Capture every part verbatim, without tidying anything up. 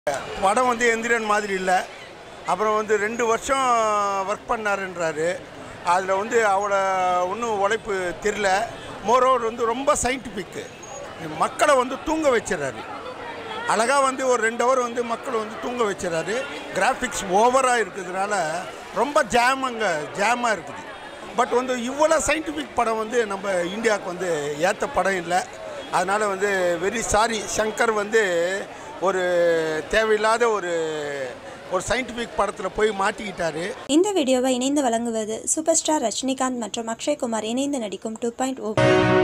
படம் வந்து எந்திரன் மாதிரி இல்லை. அப்புறம் வந்து ரெண்டு வருஷம் ஒர்க் பண்ணாருன்றாரு. அதில் வந்து அவளை ஒன்றும் உழைப்பு தெரியல. மோரோவர் வந்து ரொம்ப சயின்டிஃபிக்கு, மக்களை வந்து தூங்க வச்சிடறாரு. அழகாக வந்து ஒரு ரெண்டு ஹவர் வந்து மக்களை வந்து தூங்க வச்சிடறாரு. கிராஃபிக்ஸ் ஓவராக இருக்கிறதுனால ரொம்ப ஜாம் அங்கே ஜாமாக இருக்குது. பட் வந்து இவ்வளோ சயின்டிஃபிக் படம் வந்து நம்ம இந்தியாவுக்கு வந்து ஏற்ற படம் இல்லை. அதனால் வந்து வெரி சாரி. சங்கர் வந்து ஒரு தேவையில்லாத ஒரு ஒரு சயின்டிஃபிக் படத்தில் போய் மாட்டிக்கிட்டாரு. இந்த வீடியோவை இணைந்து வழங்குவது சூப்பர் ஸ்டார் ரஜினிகாந்த் மற்றும் அக்ஷய்குமார் இணைந்து நடிக்கும் டூ பாயிண்ட் ஓ.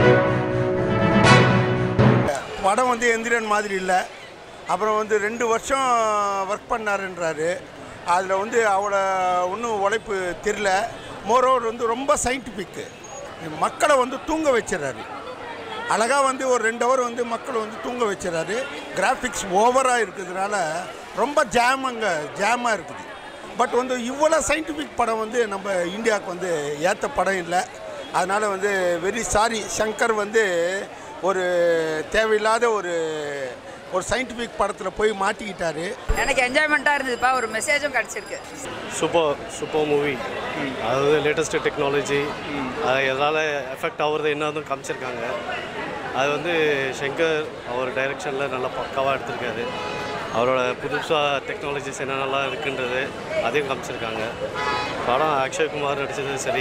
படம் வந்து எந்திரன் மாதிரி இல்லை. அப்புறம் வந்து ரெண்டு வருஷம் ஒர்க் பண்ணாருன்றாரு. அதில் வந்து அவளை ஒன்றும் உழைப்பு தெரியல. மோரோவர் வந்து ரொம்ப சயின்டிஃபிக்கு, மக்களை வந்து தூங்க வச்சிடறாரு. அழகாக வந்து ஒரு ரெண்டு ஹவர் வந்து மக்களை வந்து தூங்க வச்சிடறாரு. கிராஃபிக்ஸ் ஓவராக இருக்கிறதுனால ரொம்ப ஜாம் அங்கே ஜாமாக இருக்குது. பட் வந்து இவ்வளோ சயின்டிஃபிக் படம் வந்து நம்ம இந்தியாவுக்கு வந்து ஏற்ற படம் இல்லை. அதனால் வந்து வெரி சாரி. சங்கர் வந்து ஒரு தேவையில்லாத ஒரு ஒரு சயின்டிஃபிக் படத்தில் போய் மாட்டிக்கிட்டாரு. எனக்கு என்ஜாய்மெண்ட்டாக இருந்ததுப்பா. ஒரு மெசேஜும் கிடச்சிருக்கு. Super super movie. அதாவது லேட்டஸ்ட்டு டெக்னாலஜி அது எதால் எஃபெக்ட் ஆகுறது என்னதும் காமிச்சிருக்காங்க. அது வந்து சங்கர் அவர் டைரெக்ஷனில் நல்லா பக்காவாக எடுத்திருக்காரு. அவரோட புதுசாக டெக்னாலஜிஸ் என்னென்னலாம் இருக்குன்றது அதையும் காமிச்சிருக்காங்க. படம் அக்ஷய்குமார் நடித்தது சரி,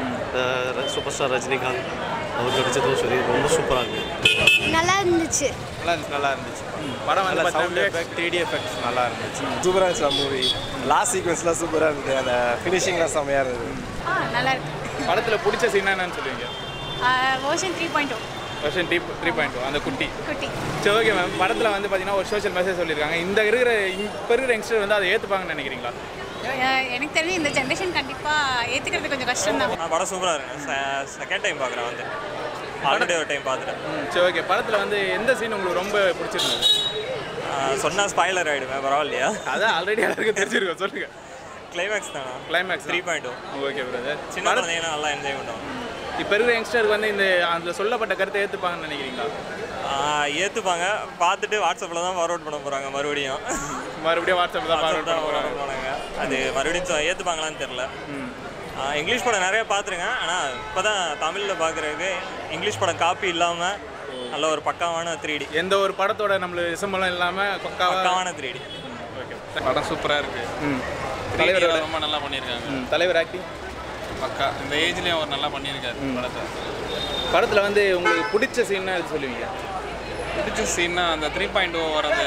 சூப்பர் ஸ்டார் ரஜினிகாந்த் அவர் நடித்ததும் சரி, ரொம்ப சூப்பராக இருக்குது. நல்லா இருந்துச்சு. நல்லா இருந்துச்சு நல்லா இருந்துச்சு படம் வந்து sound effect, three D effects நல்லா இருந்துச்சு. சூப்பராக இருந்துச்சு மூவி. லாஸ்ட் சீக்வன்ஸ்லாம் சூப்பராக இருந்தது. அந்த ஃபினிஷிங்லாம் செம்மையாக இருந்தது. ஆ நல்லா இருக்கு. படத்தில் பிடிச்ச சீன் என்னன்னு சொல்லுவீங்க? Ocean three point O. Version three three point O அந்த குட்டி குட்டி. சரி, ஓகே மேம். படத்தில் வந்து பார்த்தீங்கன்னா ஒரு சோஷியல் மெசேஜ் சொல்லியிருக்காங்க. இந்த இருக்கிற இப்போ இருக்கிற யங்ஸ்டர் வந்து அதை ஏற்றுப்பாங்கன்னு நினைக்கிறீங்களா? எனக்கு தெரிஞ்சு இந்த ஜென்ரேஷன் கண்டிப்பாக ஏற்றுக்கிறது கொஞ்சம் கஷ்டம் தான். படம் சூப்பராக இருக்கு. செகண்ட் டைம் பார்க்குறேன். வந்து ஆல்ரெடி ஒரு டைம் பார்த்துட்டேன். சரி, ஓகே. படத்தில் வந்து எந்த சீன் உங்களுக்கு ரொம்ப பிடிச்சிருந்தது? சொன்னால் ஸ்பாய்லர் ஆகிடுவேன், பரவாயில்லையா? அதான் ஆல்ரெடி எல்லாருக்கும் தெரிஞ்சிருக்கோம். சொல்லுங்கள். கிளைமேக்ஸ் தானே? Climax three point O. Okay brother. சின்ன குழந்தைங்கன்னா நல்லா என்ஜாய் பண்ணுவோம். இப்போ இருக்கிற யங்ஸ்டருக்கு வந்து இந்த அதில் சொல்லப்பட்ட கருத்தை ஏற்றுப்பாங்கன்னு நினைக்கிறீங்களா? ஏற்றுப்பாங்க. பார்த்துட்டு வாட்ஸ்அப்பில் தான் ஃபார்வர்ட் பண்ண போகிறாங்க. மறுபடியும் மறுபடியும் வாட்ஸ்அப்பில் தான் ஃபார்வர்ட் பண்ண போகிறாங்க. போனாங்க. அது மறுபடியும் ஏற்றுப்பாங்களான்னு தெரில. இங்கிலீஷ் படம் நிறைய பார்த்துருக்கேன். ஆனால் இப்போ தான் தமிழில் பார்க்குறதுக்கு இங்கிலீஷ் படம் காப்பி இல்லாமல் நல்ல ஒரு பக்காவான த்ரீ டி. எந்த ஒரு படத்தோட நம்மளுக்கு விசம்பளம் இல்லாமல் பக்காவான த்ரீ டி. ஓகே. படம் சூப்பராக இருக்குது. ம் தலைவர் ரொம்ப நல்லா பண்ணியிருக்காங்க. தலைவர் ஆக்டிங் பக்கா. இந்த ஏஜ்லேயும் அவர் நல்லா பண்ணியிருக்காரு படத்தை. படத்தில் வந்து உங்களுக்கு பிடிச்ச சீன்னா எது சொல்லுவீங்க? பிடிச்ச சீன்னா அந்த த்ரீ பாயிண்ட் ஓ வரது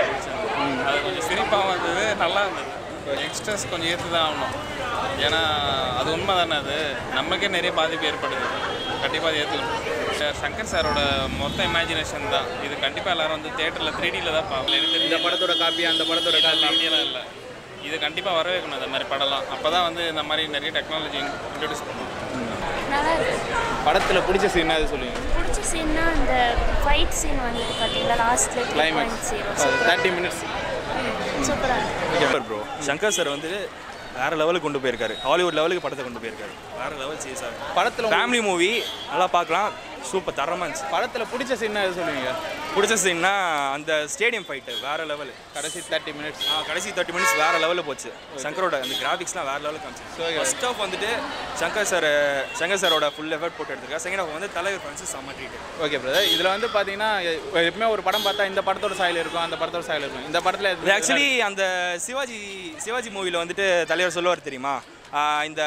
அது கொஞ்சம் சிரிப்பாகவும் இருந்தது, நல்லா இருந்தது. யங்ஸ்டர்ஸ் கொஞ்சம் ஏற்று தான் ஆகணும். ஏன்னா அது உண்மை தானே. அது நமக்கே நிறைய பாதிப்பு ஏற்படுது. கண்டிப்பாக அது ஏற்றுக்கணும். சங்கர் சாரோட மொத்த இமேஜினேஷன் தான் இது. கண்டிப்பாக எல்லோரும் வந்து தேட்டரில் த்ரீ டியில் தான் பார்க்கல. இந்த படத்தோட காப்பி அந்த படத்தோட காப்பி அப்படியெல்லாம் இல்லை. இது கண்டிப்பாக வரவேற்கணும் இந்த மாதிரி படம்லாம். அப்போ தான் வந்து இந்த மாதிரி நிறைய டெக்னாலஜி இன்ட்ரடியூஸ் பண்ணுவோம். நல்லா இருக்கு. படத்தில் பிடிச்ச சீன்னா அது சொல்லுவீங்க? பிடிச்ச சீன்னா அந்த ஃபைட் சீன் வந்து பார்த்தீங்களா லாஸ்ட்டில் கிளைமேக்ஸ் தேர்ட்டி மினிட்ஸ் சூப்பராக இருக்கு. Super bro. சங்கர் சார் வந்து வேறு லெவலுக்கு கொண்டு போயிருக்காரு. ஹாலிவுட் லெவலுக்கு படத்தை கொண்டு போயிருக்காரு. வேறு லெவல் சீரியஸாக. படத்தில் ஃபேமிலி மூவி நல்லா பார்க்கலாம். சூப்பர் தரமாக இருந்துச்சு. படத்தில் பிடிச்ச சீன்னா எது சொல்லுவீங்க? பிடிச்ச சீன்னா அந்த ஸ்டேடியம் ஃபைட்டு வேறு லெவலு. கடைசி தேர்ட்டி மினிட்ஸ் ஆ கடைசி தேர்ட்டி மினிட்ஸ் வேறு லெவலில் போச்சு. சங்கரோட அந்த கிராஃபிக்ஸ்லாம் வேறு லெவலுக்கு காமிச்சு. ஃபர்ஸ்ட் ஆஃப் வந்துட்டு சங்கர் சார் சங்கர் சாரோட ஃபுல் எஃபர்ட் போட்டு எடுத்துருக்கா. செகண்ட் ஆஃப் வந்து தலைவர் ஃப்ரெண்ட்ஸ் செம்ம ட்ரீட். Okay brother. இதில் வந்து பார்த்தீங்கன்னா எப்பவுமே ஒரு படம் பார்த்தா இந்த படத்தோட சாயல் இருக்கும், அந்த படத்தோட சாயல் இருக்கும். இந்த படத்தில் ஆக்சுவலி அந்த சிவாஜி சிவாஜி மூவியில் வந்துட்டு தலைவர் சொல்லுவார் தெரியுமா, இந்த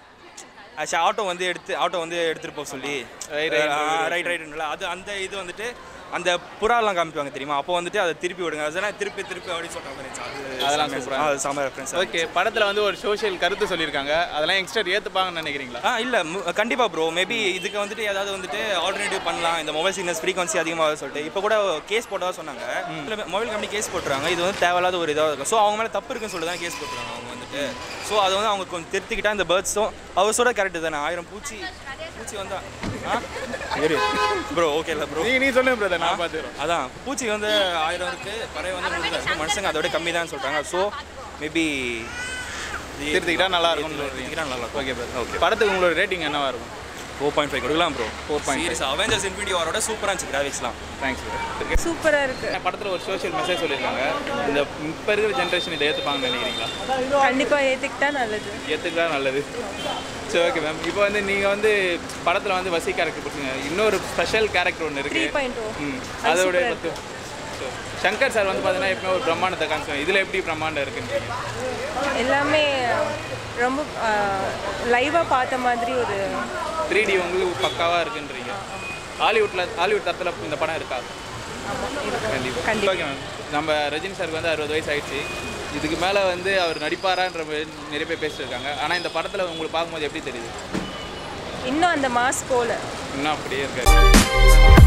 ஆட்டோ வந்து எடுத்து ஆட்டோ வந்து எடுத்துகிட்டு போக சொல்லி ரைட் ரைட்டுங்களா, அது அந்த இது வந்துட்டு அந்த புறாலாம் காமிப்பாங்க தெரியுமா, அப்போ வந்துட்டு அதை திருப்பி விடுங்க அதெல்லாம் திருப்பி திருப்பி அப்படின்னு சொல்கிற மாதிரி இருந்துச்சு. அதெல்லாம் சூப்பராக அது செம்ம ரெஃபரன்ஸ். ஓகே. படத்தில் வந்து ஒரு சோஷியல் கருத்து சொல்லியிருக்காங்க. அதெல்லாம் யங்ஸ்டர் ஏற்றுப்பாங்கன்னு நினைக்கிறீங்களா? ஆ இல்லை கண்டிப்பாக ப்ரோ. மேபி இதுக்கு வந்துட்டு ஏதாவது வந்துட்டு ஆல்டர்னேட்டிவ் பண்ணலாம். இந்த மொபைல் சிக்னல்ஸ் ஃப்ரீக்வன்சி அதிகமாக சொல்லிட்டு இப்போ கூட கேஸ் போட்டதாக சொன்னாங்க. இல்லை மொபைல் கம்பெனி கேஸ் போட்டுறாங்க. இது வந்து தேவையில்லாத ஒரு இதாக இருக்கும். ஸோ அவங்க மேலே தப்பு இருக்குன்னு சொல்லி தான் கேஸ் போட்டுறாங்க அவங்க வந்துட்டு. ஸோ அதை வந்து அவங்க கொஞ்சம் திருத்திக்கிட்டா இந்த பேர்ட்ஸும் அவர் சொல்கிற கேரக்டர் தானே. ஆயிரம் பூச்சி பூச்சி வந்தா ஆ சரி ப்ரோ. ஓகே இல்லை ப்ரோ, நீ நீ சொல்லுங்க பிரதர், நான் பார்த்துக்கிறோம். அதான் பூச்சி வந்து ஆயிரம் இருக்குது, பறவை வந்து நூறு தான் இருக்குது, மனுஷங்க அதோட கம்மி தான் சொல்கிறாங்க. ஸோ மேபி திருத்திக்கிட்டா நல்லா இருக்கும். திருத்திக்கிட்டா நல்லா இருக்கும். Okay brother. ஓகே. படத்துக்கு உங்களோட ரேட்டிங் என்னவா இருக்கும்? ஃபோர் பாயிண்ட் ஃபைவ் கொடுக்கலாம் bro. Four point series Avengers infinity வாரோட சூப்பராக இருந்துச்சு கிராஃபிக்ஸ்லாம். Thanks bro. சூப்பராக இருக்குது. படத்தில் ஒரு சோஷியல் மெசேஜ் சொல்லியிருக்காங்க. இந்த இப்போ இருக்கிற ஜென்ரேஷன் இதை ஏற்றுப்பாங்கன்னு நினைக்கிறீங்களா? கண்டிப்பாக ஏற்றுக்கிட்டா நல்லது. ஏற்றுக்கிட்டா நல்லது. சரி ஓகே மேம். இப்போ வந்து நீங்கள் வந்து படத்தில் வந்து வசி கேரக்டர் பிடிச்சிங்க. இன்னொரு ஸ்பெஷல் கேரக்டர் ஒன்று இருக்குது. த்ரீ பாயிண்ட் ஓ ம் அதோட பத்து சங்கர் சார் வந்து பார்த்தீங்கன்னா எப்பவுமே ஒரு பிரம்மாண்டத்தை காமிச்சாங்க. இதில் எப்படி பிரம்மாண்டம் இருக்குன்றீங்க? எல்லாமே ரொம்ப லைவாக பார்த்த மாதிரி ஒரு த்ரீ டி உங்களுக்கு பக்காவாக இருக்குன்றீங்க. ஹாலிவுட்டில் ஹாலிவுட் தரத்தில் இந்த படம் இருக்கா? கண்டிப்பாக கண்டிப்பாக ஓகே மேம். நம்ம ரஜினி சாருக்கு வந்து அறுபது வயசு ஆயிடுச்சு. இதுக்கு மேலே வந்து அவர் நடிப்பாரான்ற நிறைய பேர் பேசிட்டு இருக்காங்க. ஆனால் இந்த படத்தில் உங்களுக்கு பார்க்கும்போது எப்படி தெரியுது? இன்னும் அந்த மாஸ் போல இன்னும் அப்படியே இருக்காரு.